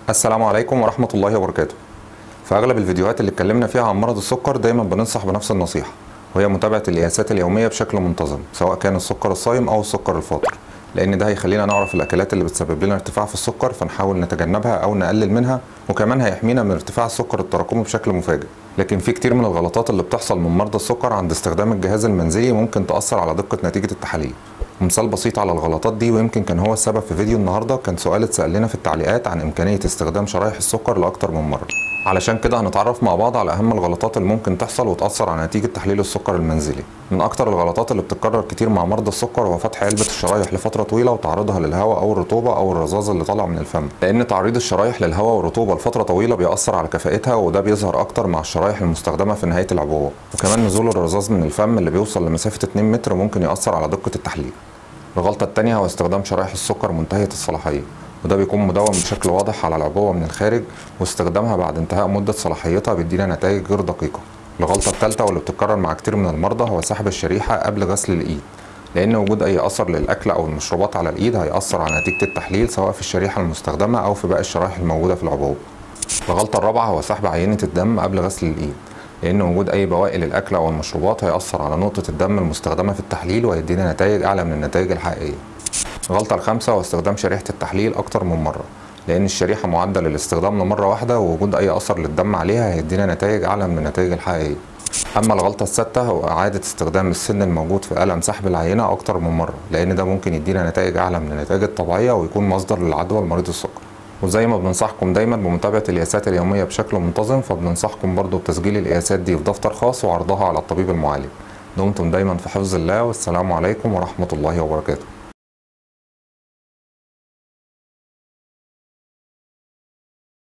السلام عليكم ورحمة الله وبركاته. في أغلب الفيديوهات اللي اتكلمنا فيها عن مرض السكر دايما بننصح بنفس النصيحة، وهي متابعة القياسات اليومية بشكل منتظم، سواء كان السكر الصايم أو السكر الفاطر، لأن ده هيخلينا نعرف الأكلات اللي بتسبب لنا ارتفاع في السكر فنحاول نتجنبها أو نقلل منها، وكمان هيحمينا من ارتفاع السكر التراكمي بشكل مفاجئ. لكن في كتير من الغلطات اللي بتحصل من مرضى السكر عند استخدام الجهاز المنزلي ممكن تأثر على دقة نتيجة التحاليل. ومثال بسيط على الغلطات دي، ويمكن كان هو السبب في فيديو النهارده، كان سؤال اتسأل لنا في التعليقات عن إمكانية استخدام شرايح السكر لأكتر من مرة. علشان كده هنتعرف مع بعض على أهم الغلطات اللي ممكن تحصل وتأثر على نتيجة تحليل السكر المنزلي. من أكتر الغلطات اللي بتتكرر كتير مع مرضى السكر هو فتح علبة الشرايح لفترة طويلة وتعرضها للهواء أو الرطوبة أو الرذاذ اللي طالع من الفم، لأن تعريض الشرايح للهواء والرطوبة لفترة طويلة بيأثر على كفاءتها، وده بيظهر أكتر مع الشرايح المستخدمة في نهاية العبوة. وكمان نزول الرذاذ من الفم اللي بيوصل لمسافة 2 متر ممكن يأثر على دقة التحليل. الغلطة التانية هو استخدام شرايح السكر منتهية الصلاحية، وده بيكون مدون بشكل واضح على العبوة من الخارج، واستخدامها بعد انتهاء مدة صلاحيتها بيدينا نتائج غير دقيقة. الغلطة الثالثة واللي بتتكرر مع كتير من المرضى هو سحب الشريحة قبل غسل الإيد، لأن وجود أي أثر للأكل أو المشروبات على الإيد هيأثر على نتيجة التحليل سواء في الشريحة المستخدمة أو في باقي الشرايح الموجودة في العبوة. الغلطة الرابعة هو سحب عينة الدم قبل غسل الإيد، لأن وجود أي بواقي للأكل أو المشروبات هيأثر على نقطة الدم المستخدمة في التحليل وهيدينا نتائج أعلى من النتائج الحقيقية. الغلطة الخامسة هو استخدام شريحة التحليل أكتر من مرة، لأن الشريحة معدة للاستخدام لمرة واحدة، ووجود أي أثر للدم عليها هيدينا نتائج أعلى من النتائج الحقيقية. أما الغلطة السادسة هو إعادة استخدام السن الموجود في قلم سحب العينة أكتر من مرة، لأن ده ممكن يدينا نتائج أعلى من النتائج الطبيعية ويكون مصدر للعدوى لمريض السكر. وزي ما بننصحكم دايما بمتابعة القياسات اليومية بشكل منتظم، فبننصحكم برضو بتسجيل القياسات دي في دفتر خاص وعرضها على الطبيب المعالج. دمتم دايما في حفظ الله، والسلام عليكم ورحمة الله وبركاته.